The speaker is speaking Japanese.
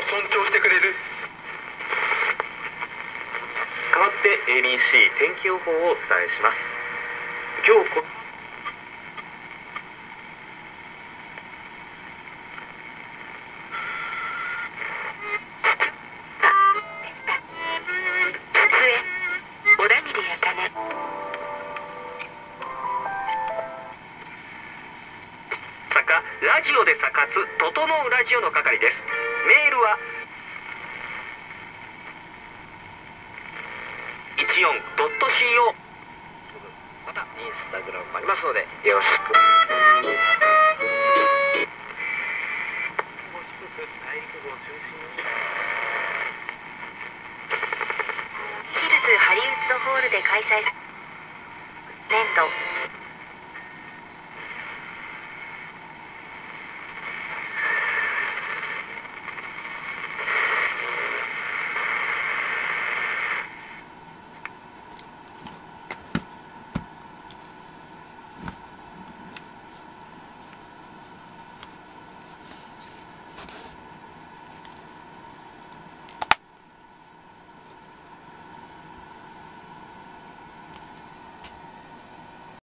尊重してくれる。 代わって ABC 天気予報をお伝えします。今日ラジオでさかつ整うラジオの係です。メールは14.co、 またインスタグラムもありますのでよろしく。内陸部を中心にヒルズハリウッドホールで開催年度